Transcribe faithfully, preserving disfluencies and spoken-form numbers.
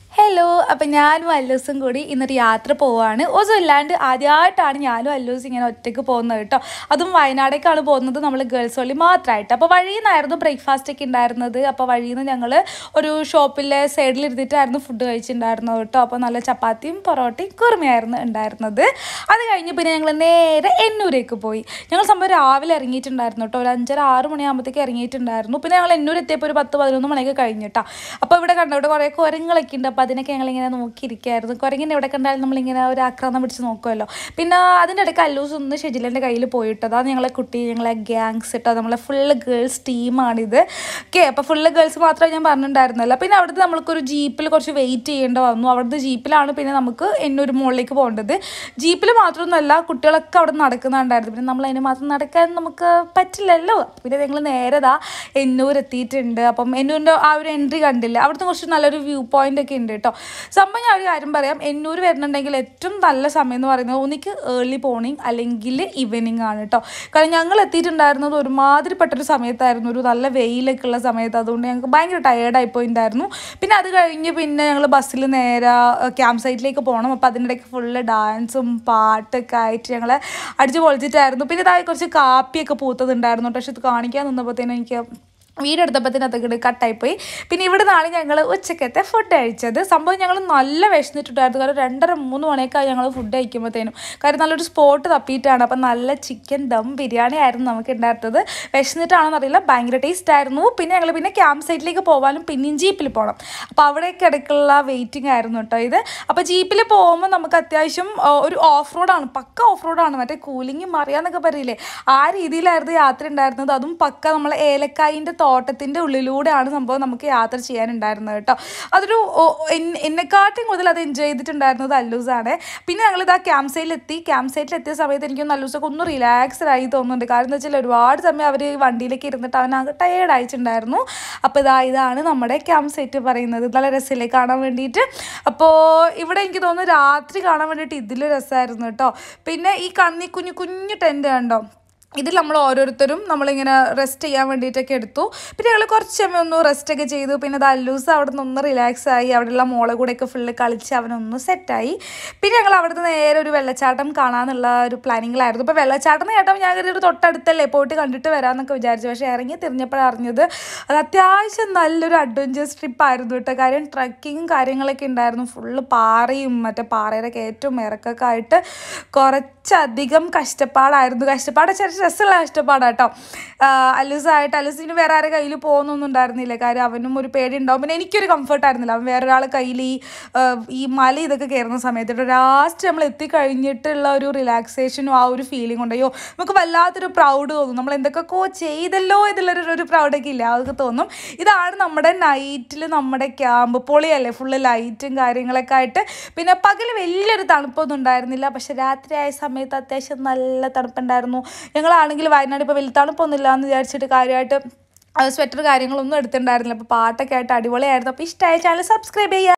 Hello, അപ്പം ഞാനും അല്ലൂസും കൂടി ഇന്നൊരു യാത്ര പോവാണ്. ഒന്നും ഇല്ലാണ്ട് ആദ്യമായിട്ടാണ് ഞാനും അല്ലൂസ് ഇങ്ങനെ ഒറ്റയ്ക്ക് പോകുന്നത് കേട്ടോ. അതും വയനാടേക്കാണ് പോകുന്നത്, നമ്മൾ ഗേൾസ് ഓൺലി മാത്രമായിട്ട്. അപ്പോൾ വഴിയിൽ നിന്നായിരുന്നു ബ്രേക്ക്ഫാസ്റ്റ് ഒക്കെ ഉണ്ടായിരുന്നത്. അപ്പോൾ വഴിയിൽ നിന്ന് ഞങ്ങൾ ഒരു ഷോപ്പിലെ സൈഡിൽ ഇരുന്നിട്ടായിരുന്നു ഫുഡ് കഴിച്ചിട്ടുണ്ടായിരുന്നത് കേട്ടോ. അപ്പോൾ നല്ല ചപ്പാത്തിയും പൊറോട്ടയും കുറുമയായിരുന്നു ഉണ്ടായിരുന്നത്. അത് കഴിഞ്ഞ് പിന്നെ ഞങ്ങൾ നേരെ എന്നൂരേക്ക് പോയി. ഞങ്ങൾ സംഭവം രാവിലെ ഇറങ്ങിയിട്ടുണ്ടായിരുന്നു കേട്ടോ. ഒരു അഞ്ചര ആറ് മണിയാകുമ്പോഴത്തേക്ക് ഇറങ്ങിയിട്ടുണ്ടായിരുന്നു. പിന്നെ ഞങ്ങൾ എന്നൂർ എത്തിയപ്പോൾ ഒരു പത്ത് പതിനൊന്ന് മണിയൊക്കെ കഴിഞ്ഞിട്ടാ. അപ്പോൾ ഇവിടെ കണ്ടോ, ഇവിടെ കുറേ കുരങ്ങളൊക്കെ ഉണ്ട്. അപ്പോൾ അതിനൊക്കെ ഞങ്ങളിങ്ങനെ നോക്കിയിരിക്കുകയായിരുന്നു. കുരങ്ങിനെ എവിടെ കണ്ടാലും നമ്മളിങ്ങനെ ഒരു ആക്രമണം പിടിച്ച് നോക്കുമല്ലോ. പിന്നെ അതിൻ്റെ ഇടയ്ക്ക് അല്ലൂസ് ഒന്ന് ഷെജിലിൻ്റെ കയ്യിൽ പോയിട്ടത്. അത് ഞങ്ങളെ കുട്ടി, ഞങ്ങളെ ഗ്യാങ്സ് ഇട്ടോ, നമ്മളെ ഫുള്ള് ഗേൾസ് ടീമാണിത്. ഓക്കെ, അപ്പോൾ ഫുള്ള് ഗേൾസ് മാത്രമേ ഞാൻ പറഞ്ഞിട്ടുണ്ടായിരുന്നില്ല. പിന്നെ അവിടുത്തെ നമ്മൾക്കൊരു ജീപ്പിൽ കുറച്ച് വെയിറ്റ് ചെയ്യേണ്ട വന്നു. അവിടുത്തെ ജീപ്പിലാണ് പിന്നെ നമുക്ക് എന്നൊരു മുകളിലേക്ക് പോകേണ്ടത്. ജീപ്പിൽ മാത്രമൊന്നുമല്ല, കുട്ടികളൊക്കെ അവിടെ നടക്കുന്നുണ്ടായിരുന്നു. പിന്നെ നമ്മൾ അതിന് മാത്രം നടക്കാൻ നമുക്ക് പറ്റില്ലല്ലോ. പിന്നെ ഞങ്ങൾ നേരതാ എന്നൂർ എത്തിയിട്ടുണ്ട്. അപ്പം എന്നൂരിൻ്റെ ആ ഒരു എൻട്രി കണ്ടില്ല, അവിടുത്തെ കുറച്ച് നല്ലൊരു വ്യൂ പോയിൻ്റ് ഒക്കെ ഉണ്ട് കേട്ടോ. സംഭവം ഞാൻ ഒരു കാര്യം പറയാം, എന്നൂർ വരുന്നുണ്ടെങ്കിൽ ഏറ്റവും നല്ല സമയം എന്ന് പറയുന്നത് ഒന്നിക്ക് ഏർലി മോർണിംഗ് അല്ലെങ്കിൽ ഈവനിങ് ആണ് കേട്ടോ. കാരണം ഞങ്ങൾ എത്തിയിട്ടുണ്ടായിരുന്നത് ഒരുമാതിരിപ്പെട്ടൊരു സമയത്തായിരുന്നു, ഒരു നല്ല വെയിലൊക്കെ ഉള്ള സമയത്ത്. അതുകൊണ്ട് ഞങ്ങൾക്ക് ഭയങ്കര ടയേർഡായി പോയിട്ടുണ്ടായിരുന്നു. പിന്നെ അത് കഴിഞ്ഞ് പിന്നെ ഞങ്ങൾ ബസ്സിൽ നേരെ ക്യാമ്പ് സൈറ്റിലേക്ക് പോകണം. അപ്പോൾ അതിനിടയ്ക്ക് ഫുള്ള് ഡാൻസും പാട്ടൊക്കെ ആയിട്ട് ഞങ്ങൾ അടിച്ച് പൊളിച്ചിട്ടായിരുന്നു. പിന്നെ ഇതായി കുറച്ച് കാപ്പിയൊക്കെ പൂത്തതുണ്ടായിരുന്നു. പക്ഷെ ഇത് കാണിക്കാൻ നിന്നപ്പോഴത്തേനും എനിക്ക് വീടെടുത്തപ്പോഴത്തേനകത്ത് കട്ടായിപ്പോയി. പിന്നെ ഇവിടെ നിന്നാണ് ഞങ്ങൾ ഉച്ചക്കത്തെ ഫുഡ് കഴിച്ചത്. സംഭവം ഞങ്ങൾ നല്ല വിശന്നിട്ടുണ്ടായിരുന്നു. കാരണം രണ്ടര മൂന്ന് മണിയൊക്കെ ഞങ്ങൾ ഫുഡ് കഴിക്കുമ്പോഴത്തേനും. കാര്യം നല്ലൊരു സ്പോട്ട് തപ്പിയിട്ടാണ്. അപ്പം നല്ല ചിക്കൻ ദം ബിരിയാണി ആയിരുന്നു നമുക്ക് ഉണ്ടായിരുന്നത്. വിശന്നിട്ടാണെന്ന് അറിയില്ല, ഭയങ്കര ടേസ്റ്റ് ആയിരുന്നു. പിന്നെ ഞങ്ങൾ പിന്നെ ക്യാമ്പ് സൈറ്റിലേക്ക് പോകാനും പിന്നെയും ജീപ്പിൽ പോകണം. അപ്പോൾ അവിടേക്ക് ഇടയ്ക്കുള്ള വെയിറ്റിംഗ് ആയിരുന്നു കേട്ടോ ഇത്. അപ്പോൾ ജീപ്പിൽ പോകുമ്പോൾ നമുക്ക് അത്യാവശ്യം ഒരു ഓഫ് റോഡാണ്, പക്ക ഓഫ് റോഡാണ്. മറ്റേ കൂലിങ് മറിയാന്നൊക്കെ പറയില്ലേ, ആ രീതിയിലായിരുന്നു യാത്ര ഉണ്ടായിരുന്നത്. അതും പക്ക നമ്മൾ ഏലക്കായിൻ്റെ തോട്ടത്തിൻ്റെ ഉള്ളിലൂടെയാണ് സംഭവം നമുക്ക് യാത്ര ചെയ്യാനുണ്ടായിരുന്നത് കേട്ടോ. അതൊരു എന്നെക്കാട്ടും കൂടുതൽ അത് എൻജോയ് ചെയ്തിട്ടുണ്ടായിരുന്നത് അല്ലൂസാണ്. പിന്നെ ഞങ്ങളിത് ആ ക്യാമ്പ് സൈറ്റിലെത്തി. ക്യാമ്പ് സൈറ്റിലെത്തിയ സമയത്ത് എനിക്കൊന്ന് അല്ലൂസൊക്കെ ഒന്ന് റിലാക്സ്ഡ് ആയി തോന്നുന്നുണ്ട്. കാരണം എന്താ വെച്ചാൽ ഒരുപാട് സമയം അവർ വണ്ടിയിലേക്ക് ഇരുന്നിട്ട് അവനാകെ ടയേർഡ് അയച്ചിട്ടുണ്ടായിരുന്നു. അപ്പോൾ ഇതാ ഇതാണ് നമ്മുടെ ക്യാമ്പ് സൈറ്റ് പറയുന്നത്. നല്ല രസമില്ലേ കാണാൻ വേണ്ടിയിട്ട്. അപ്പോൾ ഇവിടെ എനിക്ക് തോന്നുന്നു രാത്രി കാണാൻ വേണ്ടിയിട്ട് ഇതിൽ രസമായിരുന്നു കേട്ടോ. പിന്നെ ഈ കണ്ണി കുഞ്ഞു കുഞ്ഞു ടെൻറ്റ് കണ്ടോ, ഇതിൽ നമ്മൾ ഓരോരുത്തരും നമ്മളിങ്ങനെ റെസ്റ്റ് ചെയ്യാൻ വേണ്ടിയിട്ടൊക്കെ എടുത്തു. പിന്നെ ഞങ്ങൾ കുറച്ച് സമയം ഒന്ന് റെസ്റ്റൊക്കെ ചെയ്തു. പിന്നെ അത് അല്ലൂസ് അവിടെ നിന്ന് ഒന്ന് റിലാക്സ് ആയി. അവിടെയുള്ള മോളെ കൂടെയൊക്കെ ഫുള്ള് കളിച്ച് അവനൊന്ന് സെറ്റായി. പിന്നെ ഞങ്ങൾ അവിടുന്ന് നേരെ ഒരു വെള്ളച്ചാട്ടം കാണാമെന്നുള്ള ഒരു പ്ലാനിങ്ങിലായിരുന്നു. ഇപ്പോൾ വെള്ളച്ചാട്ടം കേട്ടപ്പോൾ ഞാൻ ഒരു തൊട്ടടുത്തല്ലേ പോയിട്ട് കണ്ടിട്ട് വരാമെന്നൊക്കെ വിചാരിച്ചു. പക്ഷേ ഇറങ്ങി തിരിഞ്ഞപ്പോഴാണ് അറിഞ്ഞത് അത് അത്യാവശ്യം നല്ലൊരു അഡ്വഞ്ചേഴ്സ് ട്രിപ്പായിരുന്നു കേട്ടോ. കാര്യം ട്രക്കിങ്ങും കാര്യങ്ങളൊക്കെ ഉണ്ടായിരുന്നു. ഫുള്ള് പാറയും മറ്റേ പാറയുടെ കയറ്റവും ഇറക്കൊക്കെ ആയിട്ട് കുറച്ചധികം കഷ്ടപ്പാടായിരുന്നു. കഷ്ടപ്പാട് ചെറിയ രസമുള്ള കഷ്ടപ്പാടാണ് കേട്ടോ. അല്ലൂസായിട്ട് അല്ലൂസിന് വേറെ ആരുടെ കയ്യിൽ പോകുന്നൊന്നും ഉണ്ടായിരുന്നില്ല. കാര്യം അവനും ഒരു പേടി ഉണ്ടാവും. പിന്നെ എനിക്കൊരു കംഫർട്ടായിരുന്നില്ല, അവൻ വേറൊരാളെ കയ്യിൽ ഈ ഈ മല ഇതൊക്കെ കയറുന്ന സമയത്ത്. ലാസ്റ്റ് നമ്മൾ എത്തിക്കഴിഞ്ഞിട്ടുള്ള ഒരു റിലാക്സേഷനും ആ ഒരു ഫീലിംഗ് ഉണ്ടോ, നമുക്ക് വല്ലാത്തൊരു പ്രൗഡ് തോന്നും. നമ്മൾ എന്തൊക്കെയോ ചെയ്തല്ലോ എന്നുള്ളൊരു ഒരു പ്രൗഡൊക്കെ ഇല്ല, അതൊക്കെ തോന്നും. ഇതാണ് നമ്മുടെ നൈറ്റിൽ നമ്മുടെ ക്യാമ്പ്. പൊളിയല്ലേ, ഫുള്ള് ലൈറ്റും കാര്യങ്ങളൊക്കെ ആയിട്ട്. പിന്നെ പകൽ വലിയൊരു തണുപ്പൊന്നും ഉണ്ടായിരുന്നില്ല, പക്ഷെ രാത്രിയായ സമയത്ത് അത്യാവശ്യം നല്ല തണുപ്പുണ്ടായിരുന്നു. ഞങ്ങളാണെങ്കിൽ വയനാട് ഇപ്പോൾ വലിയ തണുപ്പൊന്നുമില്ല എന്ന് വിചാരിച്ചിട്ട് കാര്യമായിട്ട് സ്വെറ്റർ കാര്യങ്ങളൊന്നും എടുത്തിട്ടുണ്ടായിരുന്നില്ല. അപ്പോൾ പാട്ടൊക്കെ ആയിട്ട് അടിപൊളിയായിരുന്നു. അപ്പോൾ ഇഷ്ടമായ ചാനൽ സബ്സ്ക്രൈബ് ചെയ്യുക.